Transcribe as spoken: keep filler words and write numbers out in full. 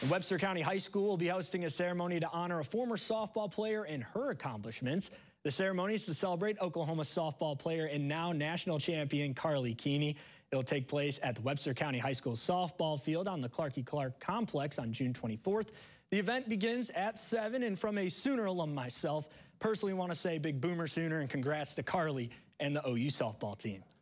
Webster County High School will be hosting a ceremony to honor a former softball player and her accomplishments. The ceremony is to celebrate Oklahoma softball player and now national champion Karlie Keeney. It'll take place at the Webster County High School softball field on the Karlie Clark complex on June twenty-fourth. The event begins at seven, and from a Sooner alum myself, personally want to say big boomer Sooner and congrats to Karlie and the O U softball team.